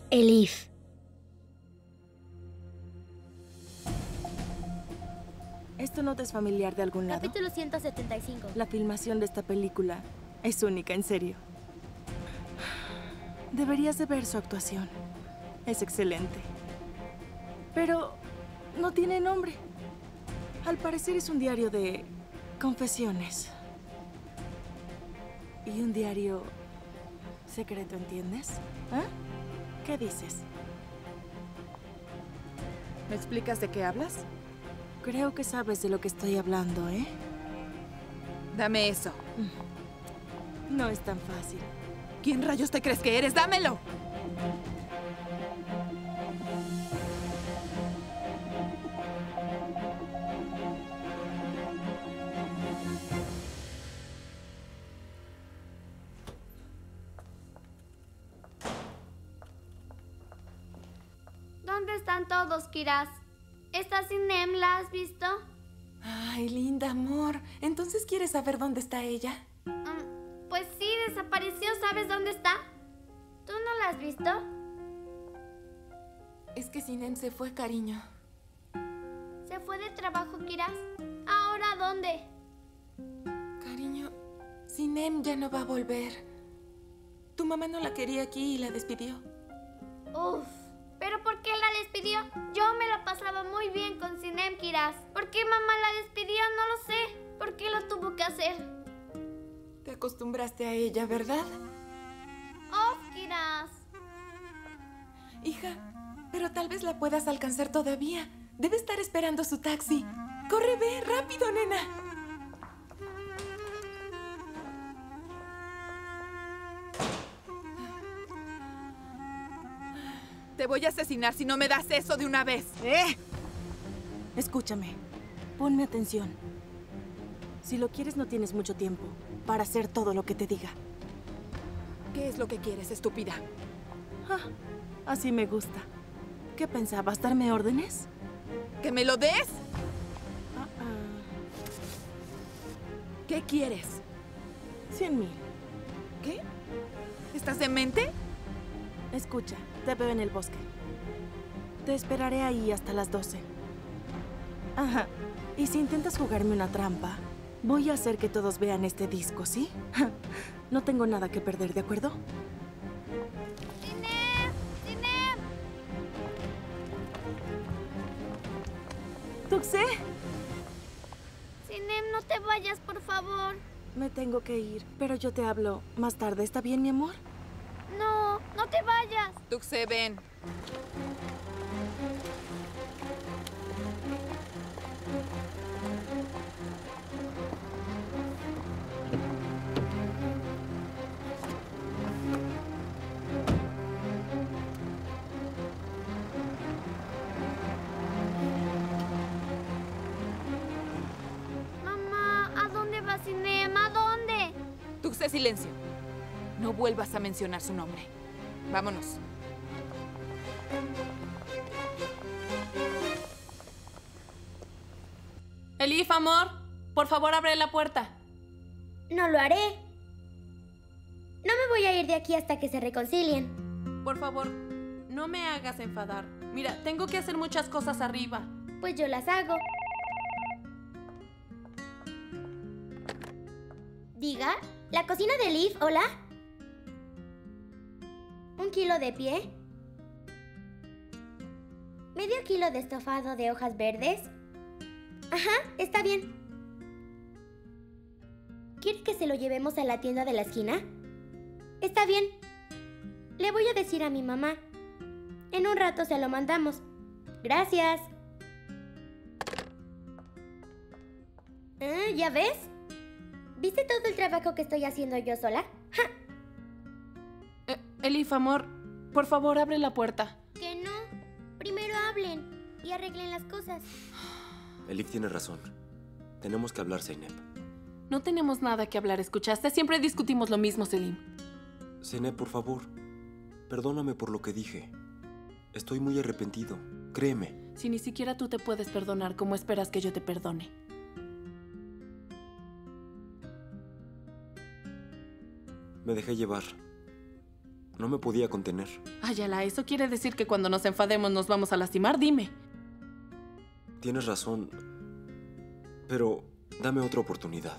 Elif. ¿Esto no te es familiar de algún lado? Capítulo 175. La filmación de esta película es única, en serio. Deberías de ver su actuación. Es excelente. Pero no tiene nombre. Al parecer es un diario de confesiones. Y un diario secreto, ¿entiendes? ¿Ah? ¿Qué dices? ¿Me explicas de qué hablas? Creo que sabes de lo que estoy hablando, ¿eh? Dame eso. No es tan fácil. ¿Quién rayos te crees que eres? ¡Dámelo! ¿Dónde están todos, Kiraz? ¿Está Sinem? ¿La has visto? Ay, linda, amor. ¿Entonces quieres saber dónde está ella? Pues sí, desapareció. ¿Sabes dónde está? ¿Tú no la has visto? Es que Sinem se fue, cariño. ¿Se fue de trabajo, Kiraz? ¿Ahora dónde? Cariño, Sinem ya no va a volver. Tu mamá no la quería aquí y la despidió. Uf. ¿Pero por qué la despidió? Yo me la pasaba muy bien con Sinem, Kiraz. ¿Por qué mamá la despidió? No lo sé. ¿Por qué lo tuvo que hacer? Te acostumbraste a ella, ¿verdad? ¡Oh, Kiraz! Hija, pero tal vez la puedas alcanzar todavía. Debe estar esperando su taxi. ¡Corre, ve! ¡Rápido, nena! Te voy a asesinar si no me das eso de una vez. Escúchame. Ponme atención. Si lo quieres, no tienes mucho tiempo para hacer todo lo que te diga. ¿Qué es lo que quieres, estúpida? Así me gusta. ¿Qué pensabas? ¿Darme órdenes? ¿Que me lo des? ¿Qué quieres? 100,000. ¿Qué? ¿Estás demente? Escucha, te veo en el bosque. Te esperaré ahí hasta las 12. Ajá. Y si intentas jugarme una trampa, voy a hacer que todos vean este disco, ¿sí? No tengo nada que perder, ¿de acuerdo? ¡Sinem! ¡Sinem! ¡Tuxé! Sinem, no te vayas, por favor. Me tengo que ir, pero yo te hablo más tarde. ¿Está bien, mi amor? No, no te vayas. Tuxé, ven. Mamá, ¿a dónde va Sinem? ¿A dónde? Tuxé, silencio. No vuelvas a mencionar su nombre. Vámonos. Elif, amor, por favor, abre la puerta. No lo haré. No me voy a ir de aquí hasta que se reconcilien. Por favor, no me hagas enfadar. Mira, tengo que hacer muchas cosas arriba. Pues yo las hago. Diga, ¿la cocina de Elif? ¿Hola? ¿1 kilo de pie? ¿Medio kilo de estofado de hojas verdes? Ajá, está bien. ¿Quiere que se lo llevemos a la tienda de la esquina? Está bien. Le voy a decir a mi mamá. En un rato se lo mandamos. Gracias. ¿Ya ves? ¿Viste todo el trabajo que estoy haciendo yo sola? ¡Ja! Elif, amor, por favor, abre la puerta. Que no. Primero hablen y arreglen las cosas. Elif tiene razón. Tenemos que hablar, Zeynep. No tenemos nada que hablar, ¿escuchaste? Siempre discutimos lo mismo, Selim. Zeynep, por favor, perdóname por lo que dije. Estoy muy arrepentido, créeme. Si ni siquiera tú te puedes perdonar, ¿cómo esperas que yo te perdone? Me dejé llevar. No me podía contener. Ayala, ¿eso quiere decir que cuando nos enfademos nos vamos a lastimar? Dime. Tienes razón. Pero dame otra oportunidad.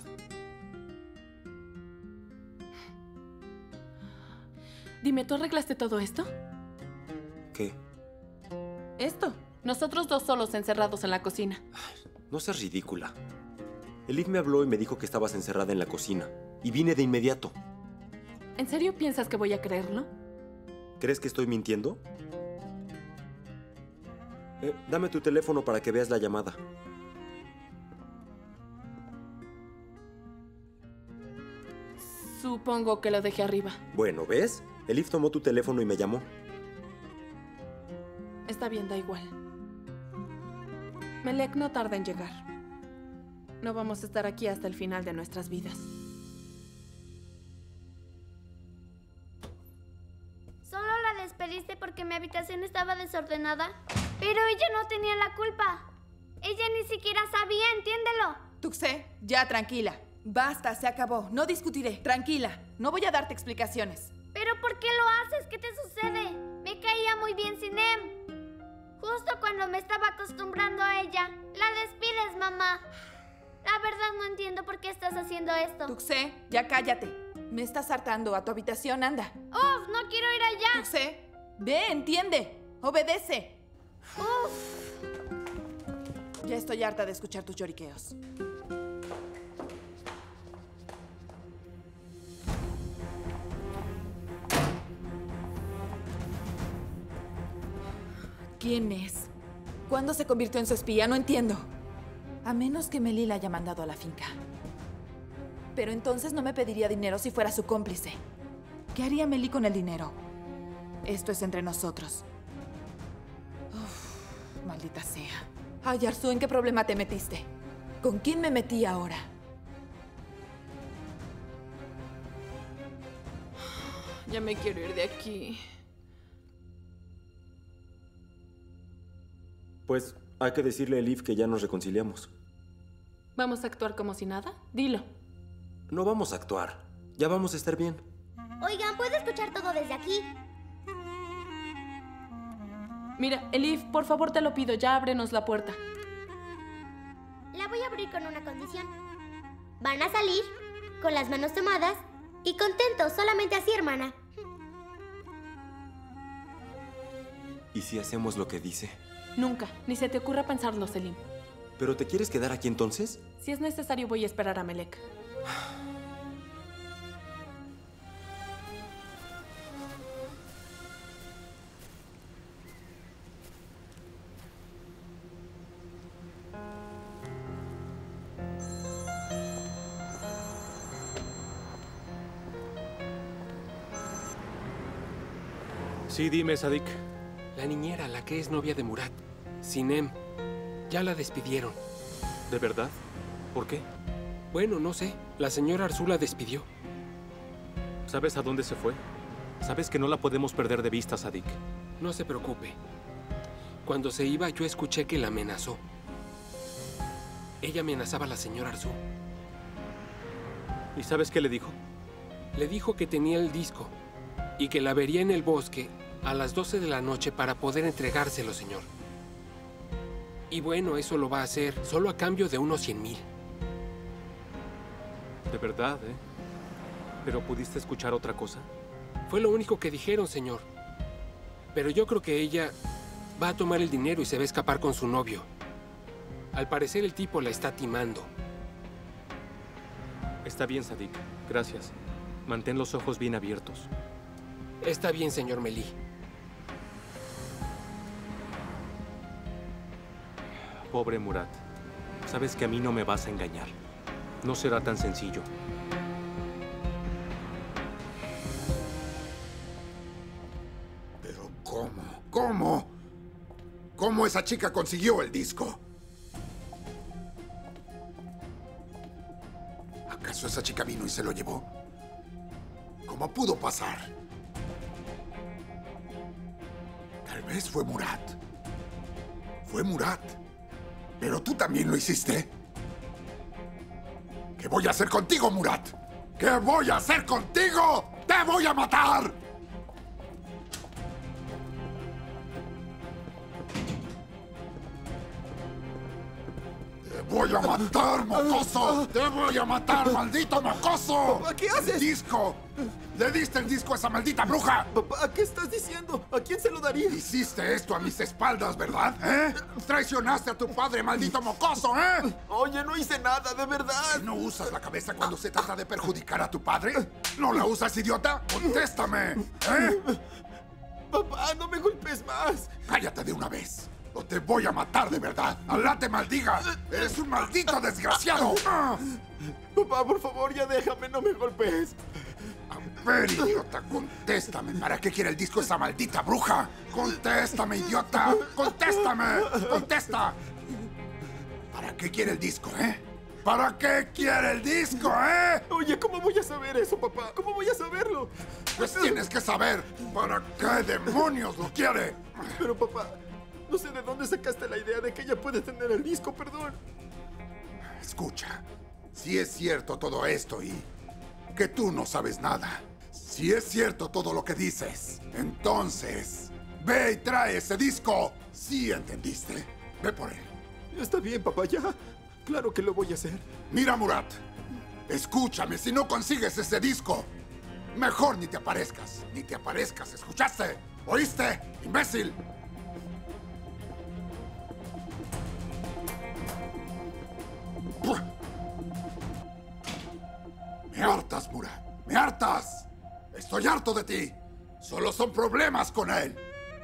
Dime, ¿tú arreglaste todo esto? ¿Qué? Esto. Nosotros dos solos encerrados en la cocina. No seas ridícula. Elif me habló y me dijo que estabas encerrada en la cocina. Y vine de inmediato. ¿En serio piensas que voy a creerlo? ¿Crees que estoy mintiendo? Dame tu teléfono para que veas la llamada. Supongo que lo dejé arriba. Bueno, ¿ves? Elif tomó tu teléfono y me llamó. Está bien, da igual. Melek no tarda en llegar. No vamos a estar aquí hasta el final de nuestras vidas. ¿Solo la despediste porque mi habitación estaba desordenada? Pero ella no tenía la culpa. Ella ni siquiera sabía, entiéndelo. Tuxé, ya tranquila. Basta, se acabó. No discutiré. Tranquila. No voy a darte explicaciones. ¿Pero por qué lo haces? ¿Qué te sucede? Me caía muy bien Sinem. Justo cuando me estaba acostumbrando a ella. La despides, mamá. La verdad no entiendo por qué estás haciendo esto. Tuxé, ya cállate. Me estás hartando. A tu habitación, anda. ¡Uf! ¡No quiero ir allá! Tuxé, ve, entiende. Obedece. ¡Uf! Ya estoy harta de escuchar tus lloriqueos. ¿Quién es? ¿Cuándo se convirtió en su espía? No entiendo. A menos que Meli la haya mandado a la finca. Pero entonces no me pediría dinero si fuera su cómplice. ¿Qué haría Meli con el dinero? Esto es entre nosotros. Uf, maldita sea. Ay, Arzu, ¿en qué problema te metiste? ¿Con quién me metí ahora? Ya me quiero ir de aquí. Pues hay que decirle a Elif que ya nos reconciliamos. ¿Vamos a actuar como si nada? Dilo. No vamos a actuar. Ya vamos a estar bien. Oigan, ¿puedo escuchar todo desde aquí? Mira, Elif, por favor te lo pido, ya ábrenos la puerta. La voy a abrir con una condición. Van a salir con las manos tomadas y contentos, solamente así, hermana. ¿Y si hacemos lo que dice? Nunca, ni se te ocurra pensarlo, Selim. ¿Pero te quieres quedar aquí entonces? Si es necesario, voy a esperar a Melek. Sí, dime, Sadik. La niñera, la que es novia de Murat, Sinem, ya la despidieron. ¿De verdad? ¿Por qué? Bueno, no sé. La señora Arzu la despidió. ¿Sabes a dónde se fue? Sabes que no la podemos perder de vista, Sadik. No se preocupe. Cuando se iba, yo escuché que la amenazó. Ella amenazaba a la señora Arzu. ¿Y sabes qué le dijo? Le dijo que tenía el disco y que la vería en el bosque a las 12 de la noche para poder entregárselo, señor. Y bueno, eso lo va a hacer solo a cambio de unos 100,000. De verdad, ¿eh? ¿Pero pudiste escuchar otra cosa? Fue lo único que dijeron, señor. Pero yo creo que ella va a tomar el dinero y se va a escapar con su novio. Al parecer el tipo la está timando. Está bien, Sadik. Gracias. Mantén los ojos bien abiertos. Está bien, señor Melih. Pobre Murat. Sabes que a mí no me vas a engañar. No será tan sencillo. ¿Pero cómo? ¿Cómo? ¿Cómo esa chica consiguió el disco? ¿Acaso esa chica vino y se lo llevó? ¿Cómo pudo pasar? Tal vez fue Murat. Fue Murat. Pero tú también lo hiciste. ¿Qué voy a hacer contigo, Murat? ¿Qué voy a hacer contigo? ¡Te voy a matar! ¡Te voy a matar, mocoso! ¡Te voy a matar, maldito mocoso! Papá, ¿qué haces? ¡El disco! ¡Le diste el disco a esa maldita bruja! Papá, ¿qué estás diciendo? ¿A quién se lo daría? Hiciste esto a mis espaldas, ¿verdad? ¿Eh? Traicionaste a tu padre, maldito mocoso, ¿eh? Oye, no hice nada, de verdad. ¿No usas la cabeza cuando se trata de perjudicar a tu padre? ¿No la usas, idiota? ¡Contéstame! ¿Eh? Papá, no me golpes más. ¡Cállate de una vez! ¡O te voy a matar de verdad! ¡Alá te maldiga! ¡Eres un maldito desgraciado! Papá, por favor, ya déjame, no me golpes. A ver, idiota, contéstame. ¿Para qué quiere el disco esa maldita bruja? ¡Contéstame, idiota! ¡Contéstame! ¡Contesta! ¿Para qué quiere el disco, eh? ¿Para qué quiere el disco, eh? Oye, ¿cómo voy a saber eso, papá? ¿Cómo voy a saberlo? Pues tienes que saber para qué demonios lo quiere. Pero, papá, no sé de dónde sacaste la idea de que ella puede tener el disco, perdón. Escucha, si es cierto todo esto y que tú no sabes nada, si es cierto todo lo que dices, entonces ve y trae ese disco. ¿Sí entendiste? Ve por él. Está bien, papá, ya. Claro que lo voy a hacer. Mira, Murat, escúchame, si no consigues ese disco, mejor ni te aparezcas. Ni te aparezcas, ¿escuchaste? ¿Oíste, imbécil? Me hartas, Murat. ¡Me hartas! Estoy harto de ti. Solo son problemas con él.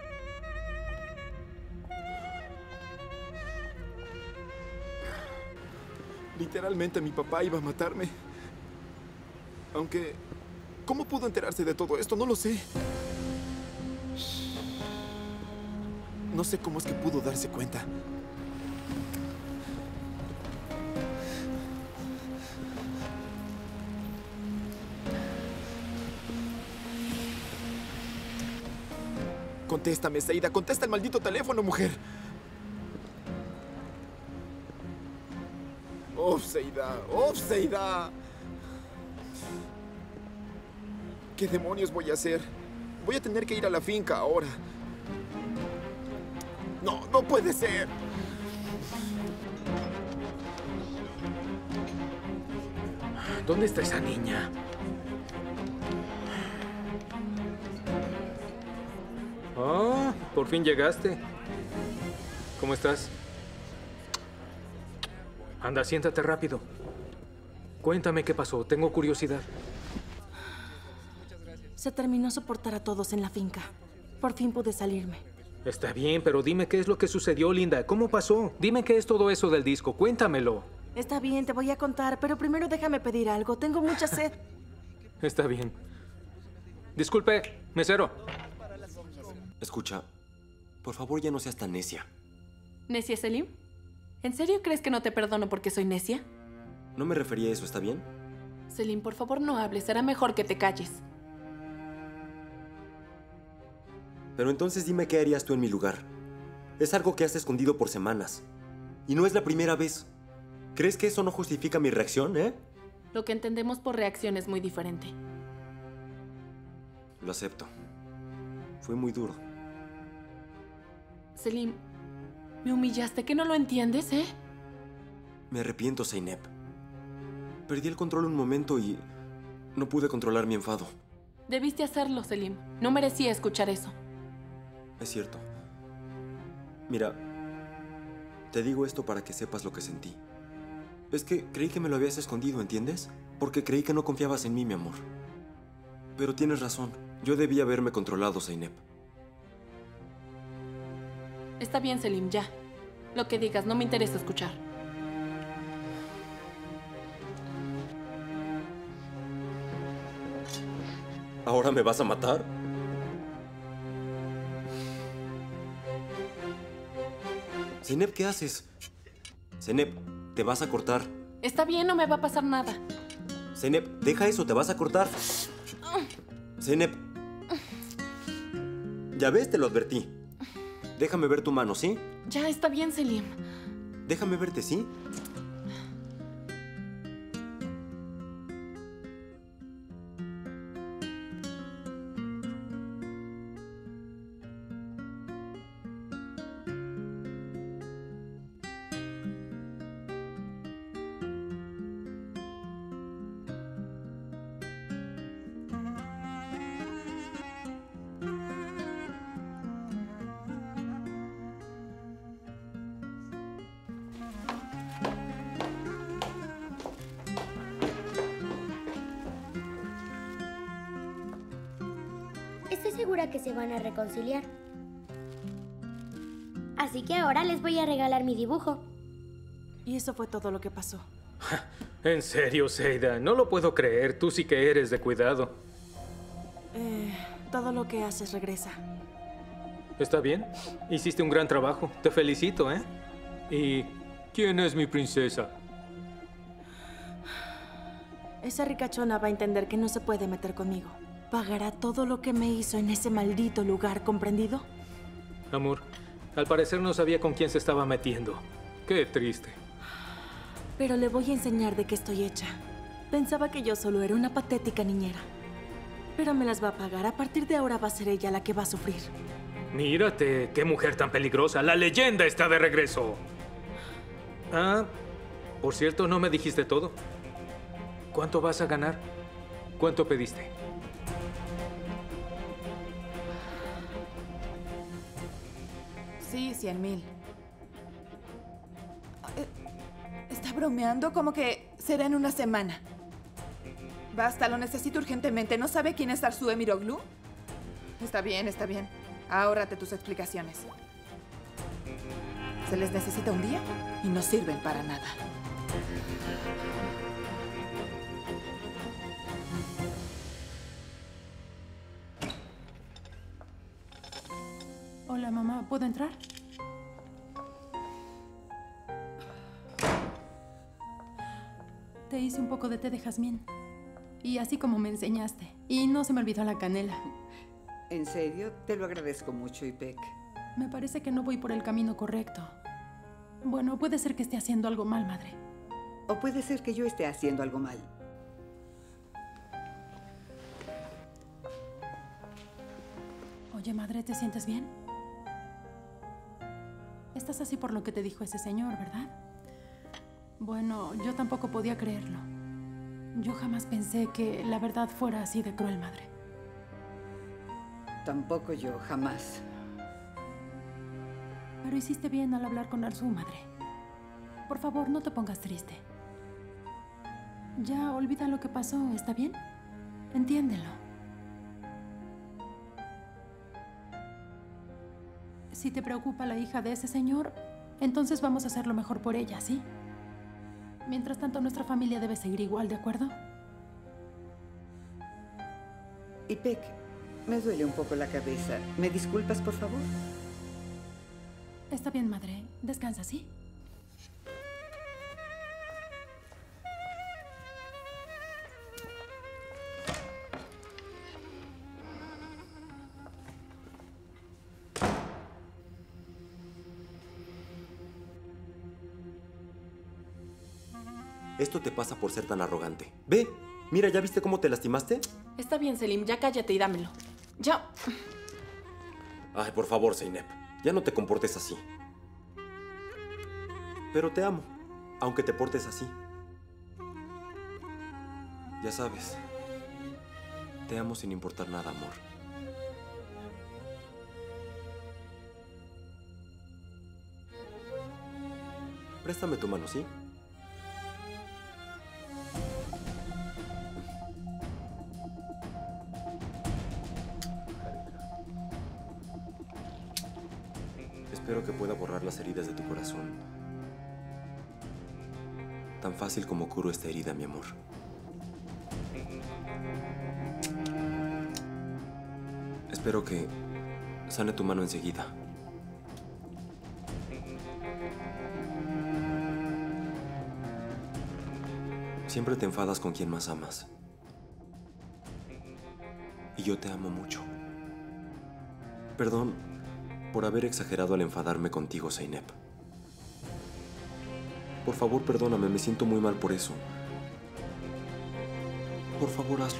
Literalmente mi papá iba a matarme. Aunque, ¿cómo pudo enterarse de todo esto? No lo sé. No sé cómo es que pudo darse cuenta. Contéstame, Seida. Contesta el maldito teléfono, mujer. ¡Oh, Seida! ¡Oh, Seida! ¿Qué demonios voy a hacer? Voy a tener que ir a la finca ahora. ¡No, no puede ser! ¿Dónde está esa niña? Oh, por fin llegaste. ¿Cómo estás? Anda, siéntate rápido. Cuéntame qué pasó, tengo curiosidad. Se terminó soportar a todos en la finca. Por fin pude salirme. Está bien, pero dime qué es lo que sucedió, Linda. ¿Cómo pasó? Dime qué es todo eso del disco. Cuéntamelo. Está bien, te voy a contar, pero primero déjame pedir algo. Tengo mucha sed. Está bien. Disculpe, mesero. Escucha, por favor ya no seas tan necia. ¿Necia, Selim? ¿En serio crees que no te perdono porque soy necia? No me refería a eso, ¿está bien? Selim, por favor no hables. Será mejor que te calles. Pero entonces dime qué harías tú en mi lugar. Es algo que has escondido por semanas. Y no es la primera vez. ¿Crees que eso no justifica mi reacción, eh? Lo que entendemos por reacción es muy diferente. Lo acepto. Fue muy duro. Selim, me humillaste. ¿Que no lo entiendes, eh? Me arrepiento, Zeynep. Perdí el control un momento y no pude controlar mi enfado. Debiste hacerlo, Selim. No merecía escuchar eso. Es cierto. Mira, te digo esto para que sepas lo que sentí. Es que creí que me lo habías escondido, ¿entiendes? Porque creí que no confiabas en mí, mi amor. Pero tienes razón. Yo debía haberme controlado, Zeynep. Está bien, Selim, ya. Lo que digas, no me interesa escuchar. ¿Ahora me vas a matar? Zeynep, ¿qué haces? Zeynep, te vas a cortar. Está bien, no me va a pasar nada. Zeynep, deja eso, te vas a cortar. Zeynep. Ya ves, te lo advertí. Déjame ver tu mano, ¿sí? Ya, está bien, Selim. Déjame verte, ¿sí? Estoy segura que se van a reconciliar. Así que ahora les voy a regalar mi dibujo. Y eso fue todo lo que pasó. En serio, Seida, no lo puedo creer. Tú sí que eres de cuidado. Todo lo que haces regresa. ¿Está bien? Hiciste un gran trabajo. Te felicito, ¿eh? ¿Y quién es mi princesa? Esa ricachona va a entender que no se puede meter conmigo. Pagará todo lo que me hizo en ese maldito lugar, ¿comprendido? Amor, al parecer no sabía con quién se estaba metiendo. Qué triste. Pero le voy a enseñar de qué estoy hecha. Pensaba que yo solo era una patética niñera. Pero me las va a pagar. A partir de ahora va a ser ella la que va a sufrir. Mírate, qué mujer tan peligrosa. La leyenda está de regreso. Ah, por cierto, no me dijiste todo. ¿Cuánto vas a ganar? ¿Cuánto pediste? Sí, 100,000. ¿Está bromeando? Como que será en una semana. Basta, lo necesito urgentemente. ¿No sabe quién es Arsue Miroglu? Está bien, está bien. Ahórrate tus explicaciones. Se les necesita un día y no sirven para nada. Hola, mamá. ¿Puedo entrar? Te hice un poco de té de jazmín. Y así como me enseñaste. Y no se me olvidó la canela. ¿En serio? Te lo agradezco mucho, Ipek. Me parece que no voy por el camino correcto. Bueno, puede ser que esté haciendo algo mal, madre. O puede ser que yo esté haciendo algo mal. Oye, madre, ¿te sientes bien? Estás así por lo que te dijo ese señor, ¿verdad? Bueno, yo tampoco podía creerlo. Yo jamás pensé que la verdad fuera así de cruel, madre. Tampoco yo, jamás. Pero hiciste bien al hablar con Arsú, madre. Por favor, no te pongas triste. Ya olvida lo que pasó, ¿está bien? Entiéndelo. Si te preocupa la hija de ese señor, entonces vamos a hacer lo mejor por ella, ¿sí? Mientras tanto, nuestra familia debe seguir igual, ¿de acuerdo? Ipek, me duele un poco la cabeza. ¿Me disculpas, por favor? Está bien, madre. Descansa, ¿sí? Esto te pasa por ser tan arrogante. Ve, mira, ¿ya viste cómo te lastimaste? Está bien, Selim, ya cállate y dámelo. Ya. Ay, por favor, Zeynep, ya no te comportes así. Pero te amo, aunque te portes así. Ya sabes, te amo sin importar nada, amor. Préstame tu mano, ¿sí? Espero que pueda borrar las heridas de tu corazón. Tan fácil como curo esta herida, mi amor. Espero que sane tu mano enseguida. Siempre te enfadas con quien más amas. Y yo te amo mucho. Perdón por haber exagerado al enfadarme contigo, Zeynep. Por favor, perdóname, me siento muy mal por eso. Por favor, hazlo.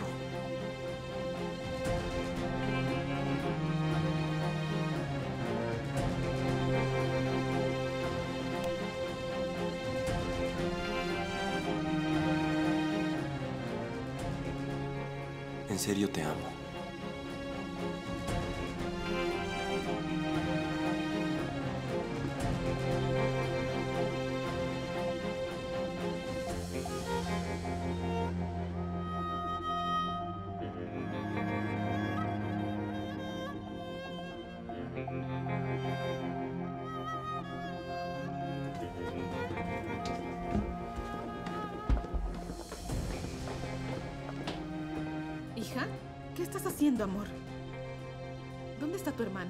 En serio te amo. ¿Qué estás haciendo, amor? ¿Dónde está tu hermana,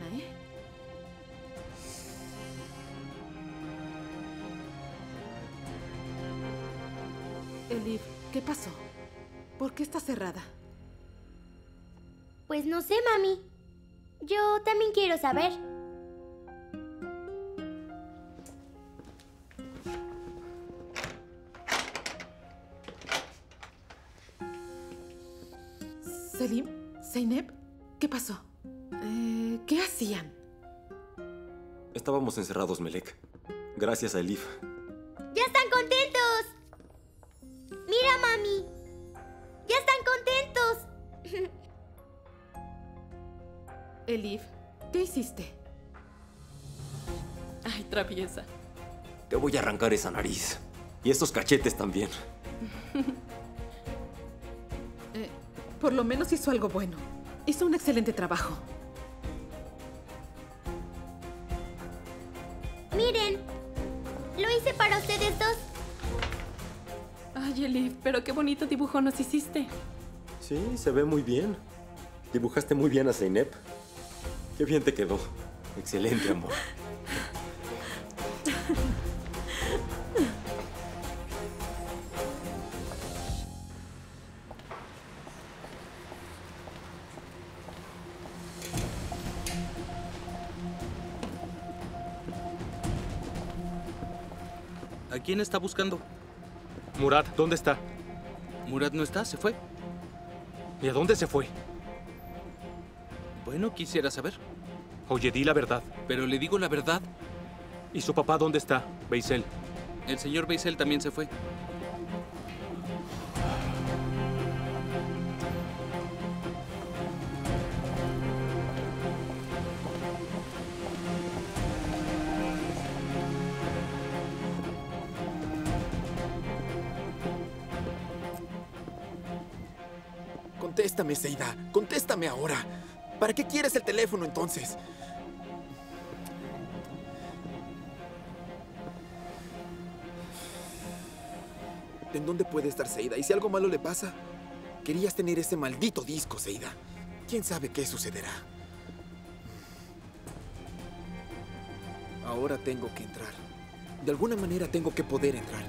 Elif, ¿qué pasó? ¿Por qué está cerrada? Pues no sé, mami. Yo también quiero saber. Selim, Zeynep, ¿qué pasó? ¿Qué hacían? Estábamos encerrados, Melek. Gracias a Elif. ¡Ya están contentos! ¡Mira, mami! ¡Ya están contentos! Elif, ¿qué hiciste? Ay, traviesa. Te voy a arrancar esa nariz. Y estos cachetes también. Por lo menos hizo algo bueno. Hizo un excelente trabajo. Miren, lo hice para ustedes dos. Ay, Elif, pero qué bonito dibujo nos hiciste. Sí, se ve muy bien. Dibujaste muy bien a Zeynep. Qué bien te quedó. Excelente, amor. ¿A quién está buscando? Murat, ¿dónde está? Murat no está, se fue. ¿Y a dónde se fue? Bueno, quisiera saber. Oye, di la verdad. Pero le digo la verdad. ¿Y su papá dónde está, Beisel? El señor Beisel también se fue. Contéstame, Seida. Contéstame ahora. ¿Para qué quieres el teléfono entonces? ¿En dónde puede estar Seida? ¿Y si algo malo le pasa? Querías tener ese maldito disco, Seida. ¿Quién sabe qué sucederá? Ahora tengo que entrar. De alguna manera tengo que poder entrar.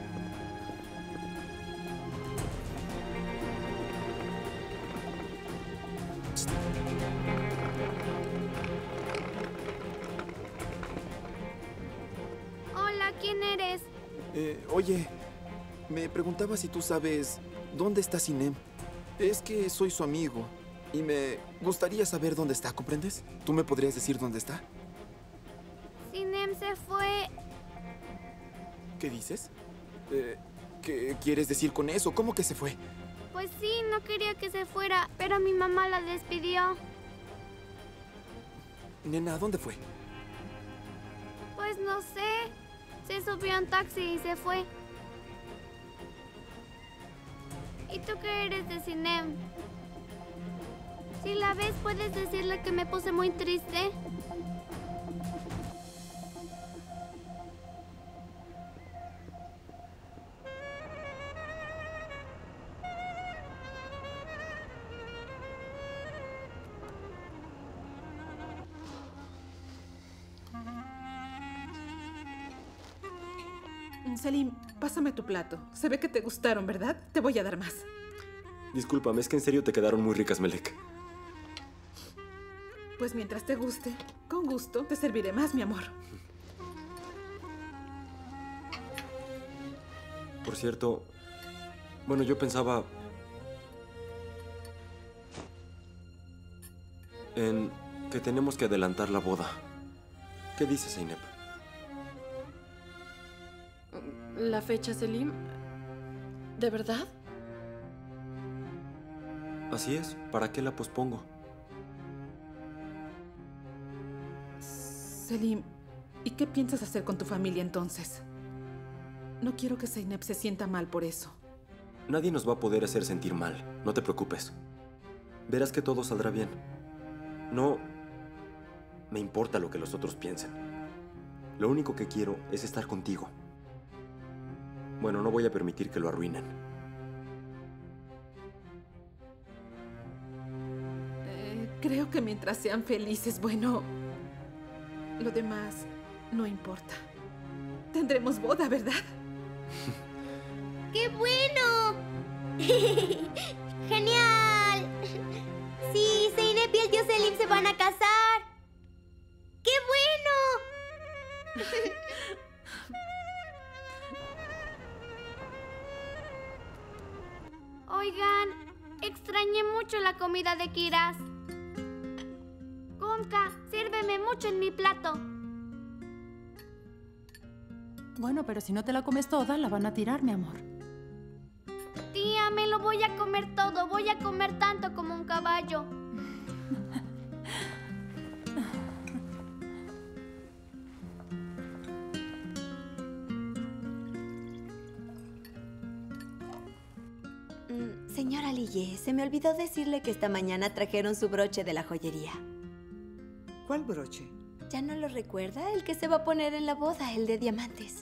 Hola, ¿quién eres? Oye, me preguntaba si tú sabes dónde está Sinem. Es que soy su amigo y me gustaría saber dónde está, ¿comprendes? ¿Tú me podrías decir dónde está? Sinem se fue. ¿Qué dices? ¿Qué quieres decir con eso? ¿Cómo que se fue? Pues sí, no quería que se fuera, pero mi mamá la despidió. Nena, ¿a dónde fue? Pues no sé. Se subió a un taxi y se fue. ¿Y tú qué eres de Sinem? Si la ves, puedes decirle que me puse muy triste. Selim, pásame tu plato. Se ve que te gustaron, ¿verdad? Te voy a dar más. Discúlpame, es que en serio te quedaron muy ricas, Melek. Pues mientras te guste, con gusto te serviré más, mi amor. Por cierto, bueno, yo pensaba en que tenemos que adelantar la boda. ¿Qué dices, Zeynep? ¿La fecha, Selim? ¿De verdad? Así es, ¿para qué la pospongo? Selim, ¿y qué piensas hacer con tu familia entonces? No quiero que Zeynep se sienta mal por eso. Nadie nos va a poder hacer sentir mal, no te preocupes. Verás que todo saldrá bien. No me importa lo que los otros piensen. Lo único que quiero es estar contigo. Bueno, no voy a permitir que lo arruinen. Creo que mientras sean felices, bueno, lo demás no importa. Tendremos boda, ¿verdad? ¡Qué bueno! ¡Genial! Sí, Zeynep y el tío Selim se van a casar. ¡Qué bueno! Oigan, extrañé mucho la comida de Kiraz. Gonka, sírveme mucho en mi plato. Bueno, pero si no te la comes toda, la van a tirar, mi amor. Tía, me lo voy a comer todo. Voy a comer tanto como un caballo. Señora Lillet, se me olvidó decirle que esta mañana trajeron su broche de la joyería. ¿Cuál broche? ¿Ya no lo recuerda? El que se va a poner en la boda, el de diamantes.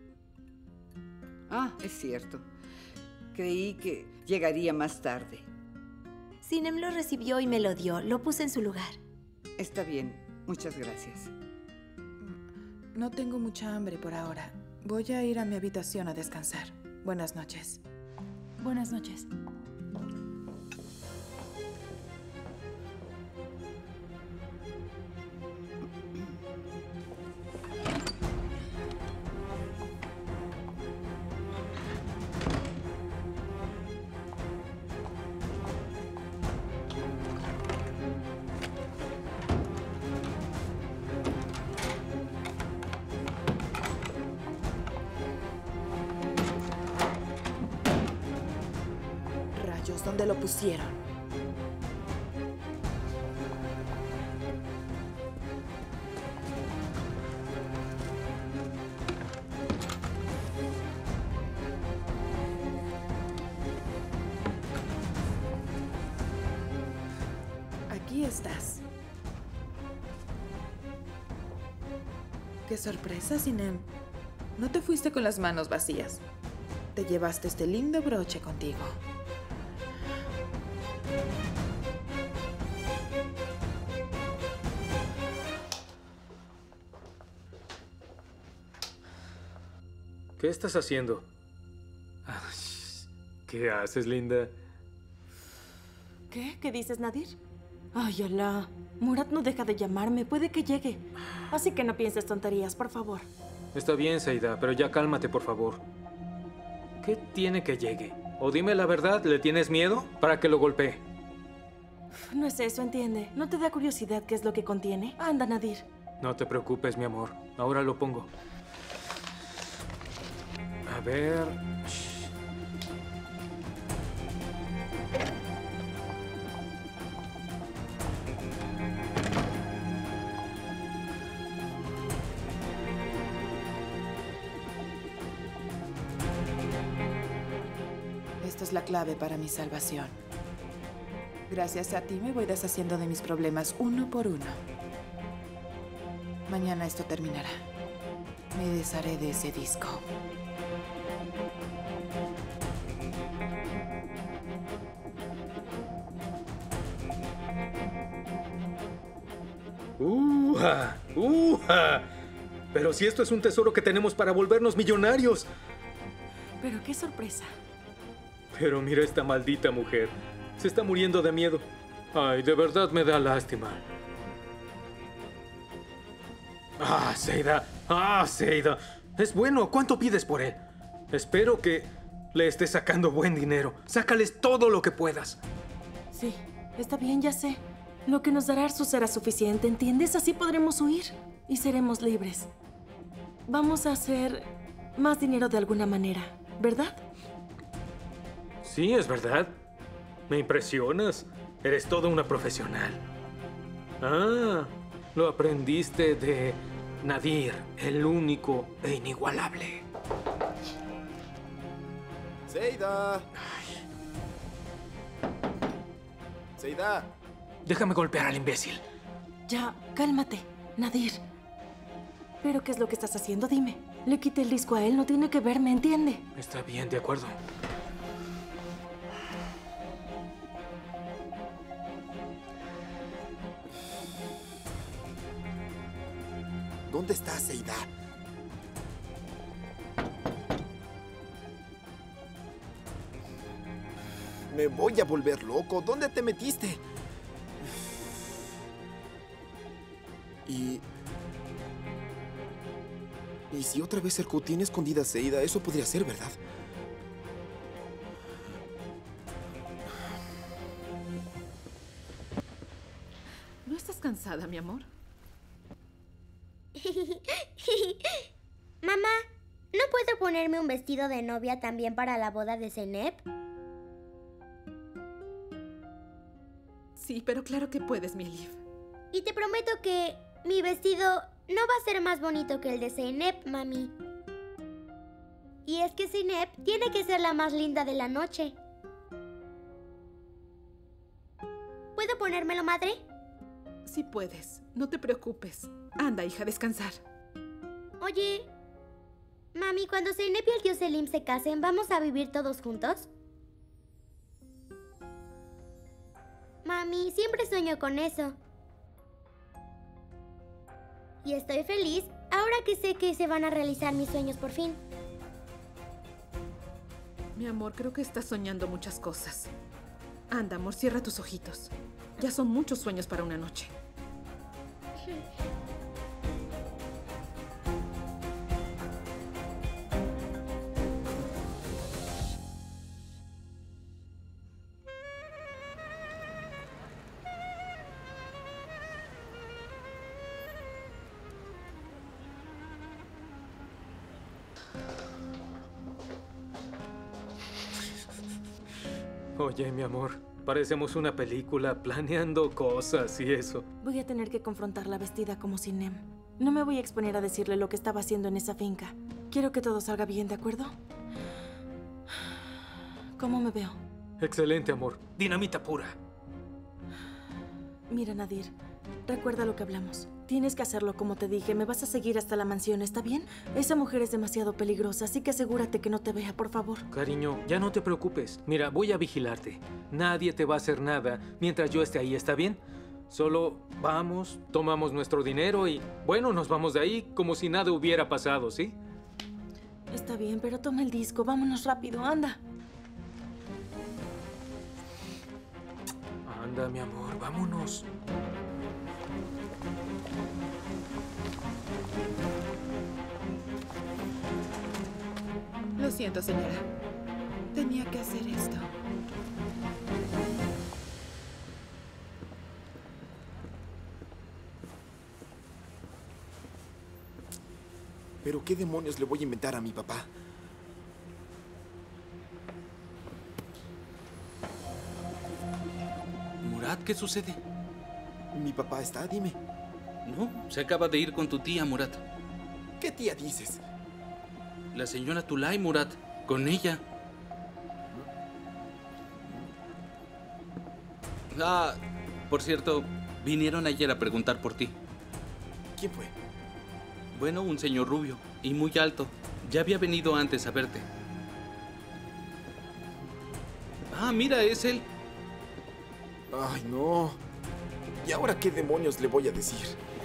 Ah, es cierto. Creí que llegaría más tarde. Sinem lo recibió y me lo dio. Lo puse en su lugar. Está bien. Muchas gracias. No tengo mucha hambre por ahora. Voy a ir a mi habitación a descansar. Buenas noches. Buenas noches. ¿Dónde lo pusieron? Aquí estás. ¡Qué sorpresa, Sinem! No te fuiste con las manos vacías. Te llevaste este lindo broche contigo. ¿Qué estás haciendo? ¿Qué haces, linda? ¿Qué? ¿Qué dices, Nadir? Ay, Alá. Murat no deja de llamarme. Puede que llegue. Así que no pienses tonterías, por favor. Está bien, Saida, pero ya cálmate, por favor. ¿Qué tiene que llegue? O dime la verdad, ¿le tienes miedo? Para que lo golpee. No es eso, entiende. ¿No te da curiosidad qué es lo que contiene? Anda, Nadir. No te preocupes, mi amor. Ahora lo pongo. A ver... Esta es la clave para mi salvación. Gracias a ti me voy deshaciendo de mis problemas uno por uno. Mañana esto terminará. Me desharé de ese disco. ¡Uja! ¡Uja! Pero si esto es un tesoro que tenemos para volvernos millonarios. Pero qué sorpresa. Pero mira esta maldita mujer. Se está muriendo de miedo. Ay, de verdad me da lástima. ¡Ah, Saida! ¡Ah, Saida! Es bueno. ¿Cuánto pides por él? Espero que le estés sacando buen dinero. Sácales todo lo que puedas. Sí, está bien, ya sé. Lo que nos dará Arzu será suficiente, ¿entiendes? Así podremos huir y seremos libres. Vamos a hacer más dinero de alguna manera, ¿verdad? Sí, es verdad. Me impresionas. Eres toda una profesional. Ah, lo aprendiste de Nadir, el único e inigualable. ¡Saida! ¡Saida! Déjame golpear al imbécil. Ya, cálmate, Nadir. ¿Pero qué es lo que estás haciendo? Dime. Le quité el disco a él, no tiene que ver, ¿me entiende? Está bien, de acuerdo. ¿Dónde está Seida? Me voy a volver loco. ¿Dónde te metiste? Y si otra vez Erko tiene escondida a Seida, eso podría ser, ¿verdad? ¿No estás cansada, mi amor? Mamá, ¿no puedo ponerme un vestido de novia también para la boda de Zeynep? Sí, pero claro que puedes, mi Elif. Y te prometo que mi vestido no va a ser más bonito que el de Zeynep, mami. Y es que Zeynep tiene que ser la más linda de la noche. ¿Puedo ponérmelo, madre? Sí puedes. No te preocupes. Anda, hija, a descansar. Oye, mami, cuando Zeynep y el tío Selim se casen, ¿vamos a vivir todos juntos? Mami, siempre sueño con eso. Y estoy feliz ahora que sé que se van a realizar mis sueños por fin. Mi amor, creo que estás soñando muchas cosas. Anda, amor, cierra tus ojitos. Ya son muchos sueños para una noche. Oye, mi amor, parecemos una película planeando cosas y eso. Voy a tener que confrontarla vestida como Sinem. No me voy a exponer a decirle lo que estaba haciendo en esa finca. Quiero que todo salga bien, ¿de acuerdo? ¿Cómo me veo? Excelente, amor. Dinamita pura. Mira, Nadir, recuerda lo que hablamos. Tienes que hacerlo como te dije. Me vas a seguir hasta la mansión, ¿está bien? Esa mujer es demasiado peligrosa, así que asegúrate que no te vea, por favor. Cariño, ya no te preocupes. Mira, voy a vigilarte. Nadie te va a hacer nada mientras yo esté ahí, ¿está bien? Solo vamos, tomamos nuestro dinero y, bueno, nos vamos de ahí como si nada hubiera pasado, ¿sí? Está bien, pero toma el disco. Vámonos rápido, anda. Anda, mi amor, vámonos. Lo siento, señora. Tenía que hacer esto. ¿Pero qué demonios le voy a inventar a mi papá? Murad, ¿qué sucede? Mi papá está, dime. No, se acaba de ir con tu tía, Murad. ¿Qué tía dices? La señora Tulay, Murad. Con ella. Ah, por cierto, vinieron ayer a preguntar por ti. ¿Quién fue? Bueno, un señor rubio y muy alto. Ya había venido antes a verte. Ah, mira, es él. Ay, no. ¿Y ahora qué demonios le voy a decir?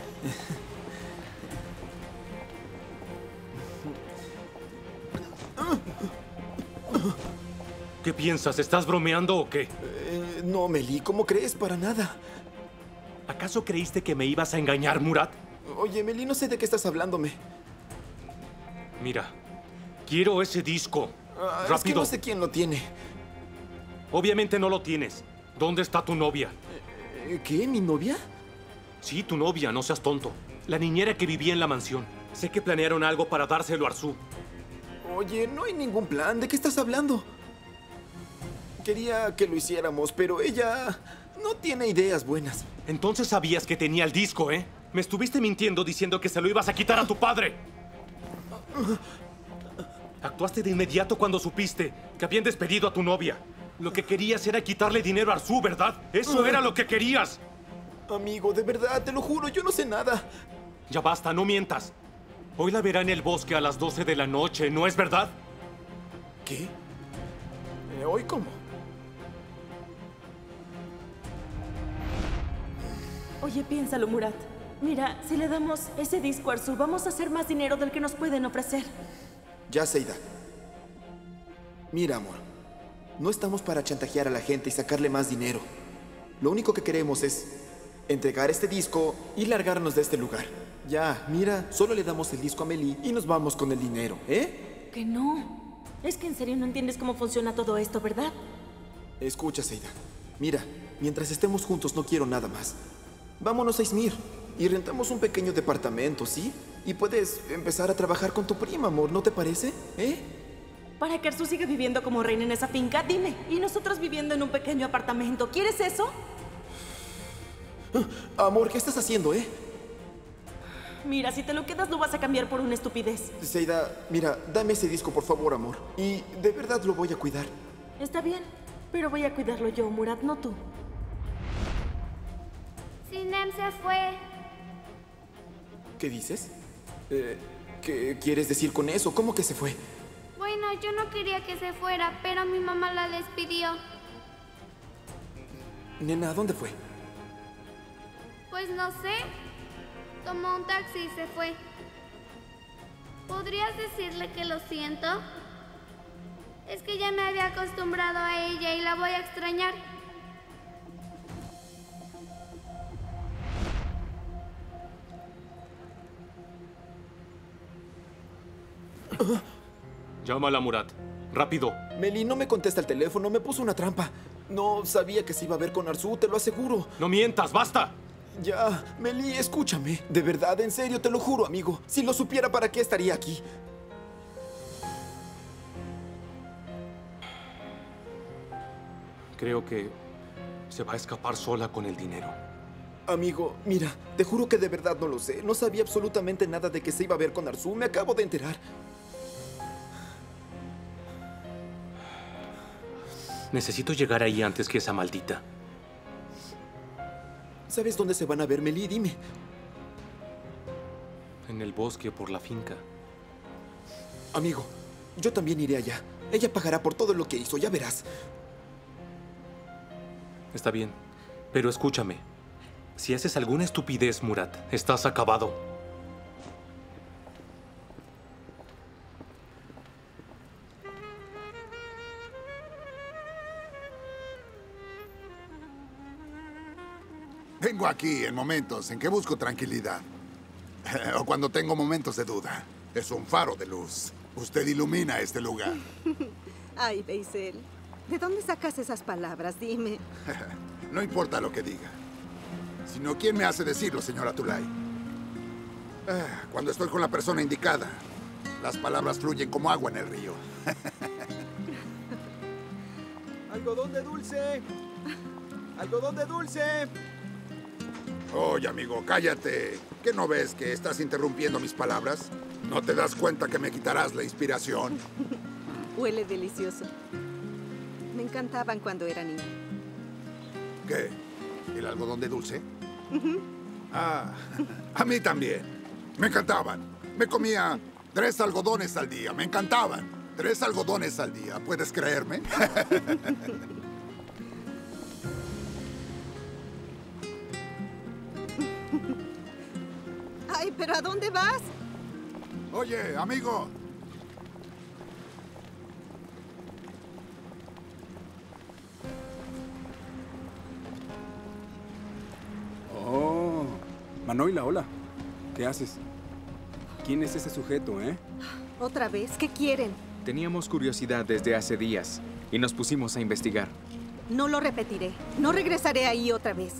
¿Qué piensas? ¿Estás bromeando o qué? No, Meli, ¿cómo crees? Para nada. ¿Acaso creíste que me ibas a engañar, Murad? Oye, Meli, no sé de qué estás hablándome. Mira, quiero ese disco. ¡Rápido! Es que no sé quién lo tiene. Obviamente no lo tienes. ¿Dónde está tu novia? ¿Qué? ¿Mi novia? Sí, tu novia, no seas tonto. La niñera que vivía en la mansión. Sé que planearon algo para dárselo a Arzu. Oye, no hay ningún plan. ¿De qué estás hablando? Quería que lo hiciéramos, pero ella no tiene ideas buenas. Entonces sabías que tenía el disco, ¿eh? Me estuviste mintiendo diciendo que se lo ibas a quitar a tu padre. Actuaste de inmediato cuando supiste que habían despedido a tu novia. Lo que querías era quitarle dinero a Arzu, ¿verdad? Eso era lo que querías. Amigo, de verdad, te lo juro, yo no sé nada. Ya basta, no mientas. Hoy la verá en el bosque a las 12 de la noche, ¿no es verdad? ¿Qué? ¿Hoy cómo? Oye, piénsalo, Murad. Mira, si le damos ese disco a Arzu, vamos a hacer más dinero del que nos pueden ofrecer. Ya, Seida. Mira, amor. No estamos para chantajear a la gente y sacarle más dinero. Lo único que queremos es entregar este disco y largarnos de este lugar. Ya, mira, solo le damos el disco a Melie y nos vamos con el dinero, ¿eh? Que no. Es que en serio no entiendes cómo funciona todo esto, ¿verdad? Escucha, Seida. Mira, mientras estemos juntos no quiero nada más. Vámonos a Izmir y rentamos un pequeño departamento, ¿sí? Y puedes empezar a trabajar con tu prima, amor, ¿no te parece? ¿Eh? Para que Arzu siga viviendo como reina en esa finca, dime. Y nosotros viviendo en un pequeño apartamento. ¿Quieres eso? Amor, ¿qué estás haciendo, eh? Mira, si te lo quedas no vas a cambiar por una estupidez. Seida, mira, dame ese disco, por favor, amor. Y de verdad lo voy a cuidar. Está bien, pero voy a cuidarlo yo, Murad, no tú. Sinem se fue. ¿Qué dices? ¿Qué quieres decir con eso? ¿Cómo que se fue? Bueno, yo no quería que se fuera, pero mi mamá la despidió. Nena, ¿a dónde fue? Pues no sé. Tomó un taxi y se fue. ¿Podrías decirle que lo siento? Es que ya me había acostumbrado a ella y la voy a extrañar. Llámala, Murad. Rápido. Melie no me contesta el teléfono, me puso una trampa. No sabía que se iba a ver con Arzu, te lo aseguro. No mientas, basta. Ya, Melie, escúchame. De verdad, en serio, te lo juro, amigo. Si lo supiera, ¿para qué estaría aquí? Creo que se va a escapar sola con el dinero. Amigo, mira, te juro que de verdad no lo sé. No sabía absolutamente nada de que se iba a ver con Arzu. Me acabo de enterar. Necesito llegar ahí antes que esa maldita. ¿Sabes dónde se van a ver, Melie? Dime. En el bosque, por la finca. Amigo, yo también iré allá. Ella pagará por todo lo que hizo, ya verás. Está bien, pero escúchame. Si haces alguna estupidez, Murad, estás acabado. Vengo aquí en momentos en que busco tranquilidad. O cuando tengo momentos de duda. Es un faro de luz. Usted ilumina este lugar. Ay, Beisel. ¿De dónde sacas esas palabras? Dime. No importa lo que diga. Sino quién me hace decirlo, señora Tulay. Cuando estoy con la persona indicada, las palabras fluyen como agua en el río. ¡Algodón de dulce! ¡Algodón de dulce! Oye, amigo, cállate. ¿Qué no ves que estás interrumpiendo mis palabras? ¿No te das cuenta que me quitarás la inspiración? Huele delicioso. Me encantaban cuando era niña. ¿Qué? ¿El algodón de dulce? Ah, a mí también. Me encantaban. Me comía 3 algodones al día. Me encantaban. 3 algodones al día. ¿Puedes creerme? Ay, ¿pero a dónde vas? Oye, amigo. Oh, Manoila, hola. ¿Qué haces? ¿Quién es ese sujeto, eh? ¿Otra vez? ¿Qué quieren? Teníamos curiosidad desde hace días y nos pusimos a investigar. No lo repetiré. No regresaré ahí otra vez.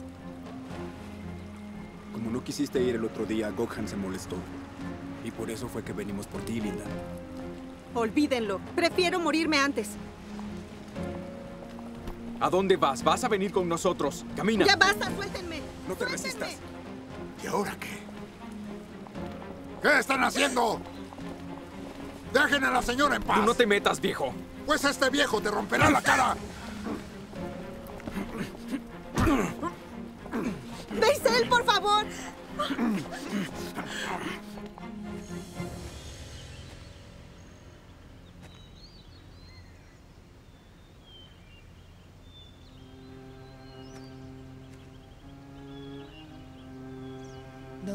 Como no quisiste ir el otro día, Gohan se molestó. Y por eso fue que venimos por ti, linda. Olvídenlo. Prefiero morirme antes. ¿A dónde vas? Vas a venir con nosotros. Camina. ¡Ya basta! ¡Suéltenme! No te resistas. ¿Y ahora qué? ¿Qué están haciendo? ¡Dejen a la señora en paz! Tú no te metas, viejo. Pues este viejo te romperá la cara. ¡Beisel, por favor!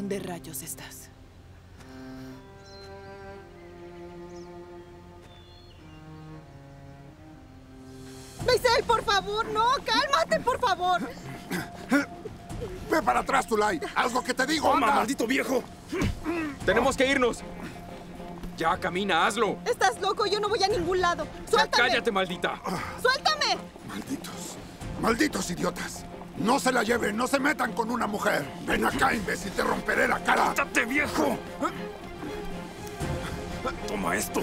¿Dónde rayos estás? Maisel, por favor, no, cálmate, por favor. ¡Ve para atrás, Tulay! ¡Haz lo que te digo! ¡Toma, anda! maldito viejo! ¡Tenemos que irnos! ¡Ya, camina, hazlo! Estás loco, yo no voy a ningún lado. ¡Suéltame! ¡Cállate, maldita! ¡Suéltame! ¡Malditos idiotas! ¡No se la lleven! ¡No se metan con una mujer! ¡Ven acá, imbécil! ¡Te romperé la cara! ¡Quítate, viejo! ¡Toma esto!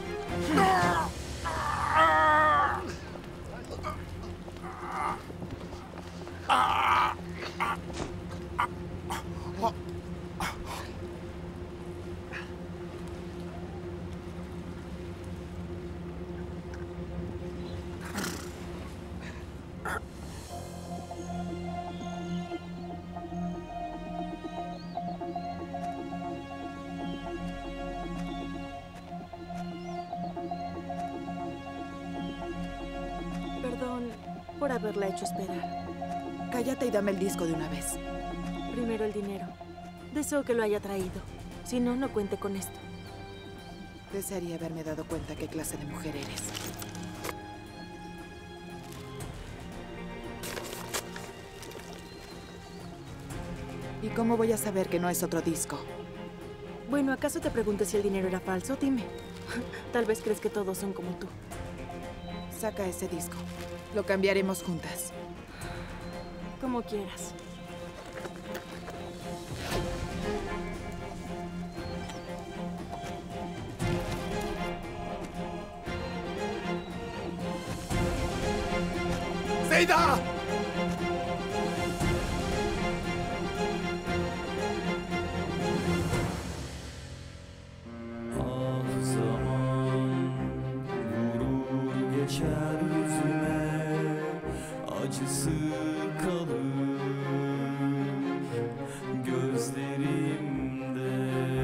Perdón por haberla hecho esperar. Cállate y dame el disco de una vez. Primero el dinero. Deseo que lo haya traído. Si no, no cuente con esto. Desearía haberme dado cuenta qué clase de mujer eres. ¿Y cómo voy a saber que no es otro disco? Bueno, ¿acaso te pregunté si el dinero era falso? Dime. Tal vez crees que todos son como tú. Saca ese disco. Lo cambiaremos juntas. Como quieras. ¡Seida! Geçer yüzüme, acısı kalır gözlerimde.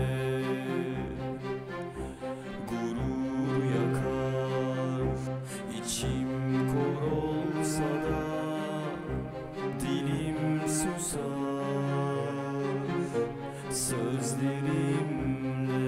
Gurur yakar, içim kor olsa da dilim susar sözlerimle.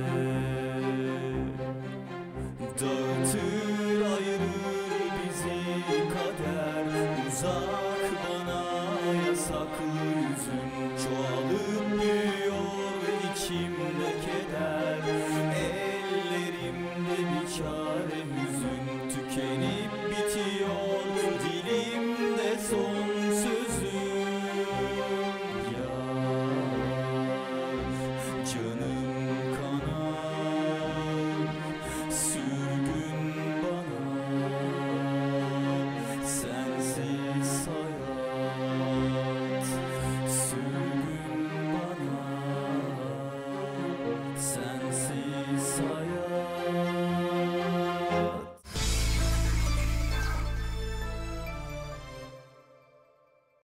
Dağıtır ayırır bizi kader, uzak bana yasaklı yüzün, çoğalıp büyüyor içimde keder, ellerimde bir çare hüzün, tükenip bitiyor dilimde son sözüm. Yar, canım kanar, sürgün bana, sensiz hayat. Sürgün bana, sensiz hayat.